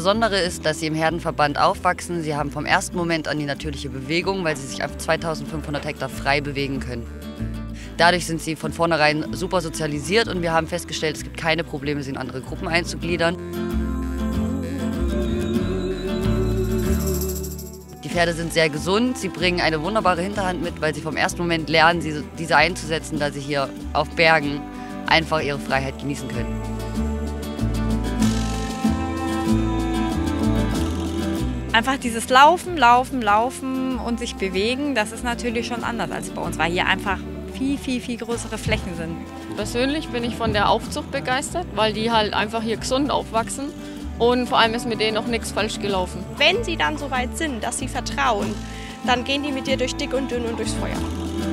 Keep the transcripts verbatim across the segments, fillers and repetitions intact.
Besondere ist, dass sie im Herdenverband aufwachsen. Sie haben vom ersten Moment an die natürliche Bewegung, weil sie sich auf zweitausendfünfhundert Hektar frei bewegen können. Dadurch sind sie von vornherein super sozialisiert und wir haben festgestellt, es gibt keine Probleme, sie in andere Gruppen einzugliedern. Die Pferde sind sehr gesund, sie bringen eine wunderbare Hinterhand mit, weil sie vom ersten Moment lernen, diese einzusetzen, da sie hier auf Bergen einfach ihre Freiheit genießen können. Einfach dieses Laufen, Laufen, Laufen und sich bewegen, das ist natürlich schon anders als bei uns, weil hier einfach viel, viel, viel größere Flächen sind. Persönlich bin ich von der Aufzucht begeistert, weil die halt einfach hier gesund aufwachsen und vor allem ist mit denen auch nichts falsch gelaufen. Wenn sie dann so weit sind, dass sie vertrauen, dann gehen die mit dir durch dick und dünn und durchs Feuer.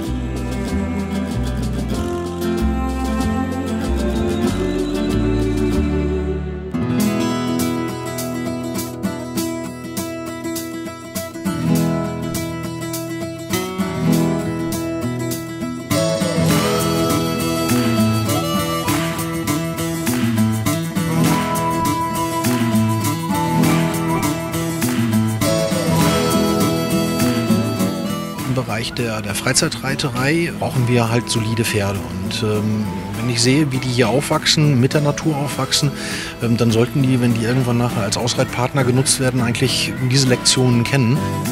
Im Bereich der, der Freizeitreiterei brauchen wir halt solide Pferde. Und ähm, wenn ich sehe, wie die hier aufwachsen, mit der Natur aufwachsen, ähm, dann sollten die, wenn die irgendwann nachher als Ausreitpartner genutzt werden, eigentlich diese Lektionen kennen.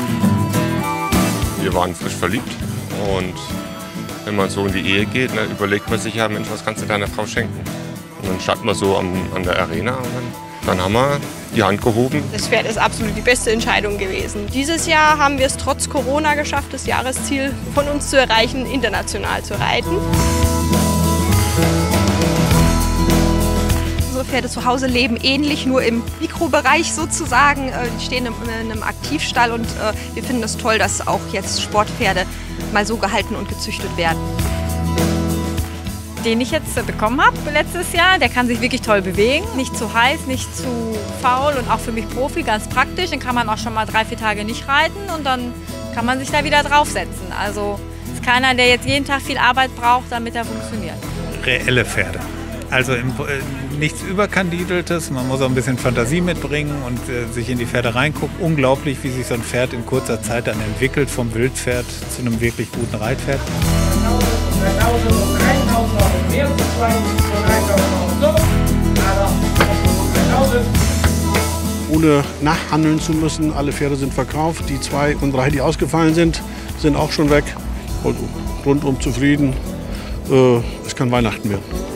Wir waren frisch verliebt und wenn man so in die Ehe geht, ne, überlegt man sich ja, Mensch, was kannst du deiner Frau schenken? Und dann standen wir so an, an der Arena und dann, dann haben wir die Hand gehoben. Das Pferd ist absolut die beste Entscheidung gewesen. Dieses Jahr haben wir es trotz Corona geschafft, das Jahresziel von uns zu erreichen, international zu reiten. Unsere Pferde zu Hause leben ähnlich, nur im Mikrobereich sozusagen. Die stehen in einem Aktivstall und wir finden es toll, dass auch jetzt Sportpferde mal so gehalten und gezüchtet werden. Den ich jetzt bekommen habe letztes Jahr, der kann sich wirklich toll bewegen. Nicht zu heiß, nicht zu faul und auch für mich Profi ganz praktisch. Den kann man auch schon mal drei, vier Tage nicht reiten und dann kann man sich da wieder draufsetzen. Also ist keiner, der jetzt jeden Tag viel Arbeit braucht, damit er funktioniert. Reelle Pferde. Also im, äh, nichts Überkandideltes, man muss auch ein bisschen Fantasie mitbringen und äh, sich in die Pferde reingucken. Unglaublich, wie sich so ein Pferd in kurzer Zeit dann entwickelt, vom Wildpferd zu einem wirklich guten Reitpferd. Ohne nachhandeln zu müssen, alle Pferde sind verkauft. Die zwei und drei, die ausgefallen sind, sind auch schon weg und rundum zufrieden. Es kann Weihnachten werden.